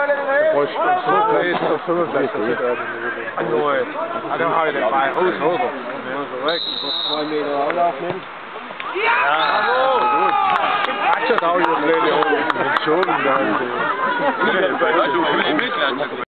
was so great for 35. I know it. I don't know how they buy a whole over. Wollen wir den auch aufnehmen? Actually, now you're playing the whole show.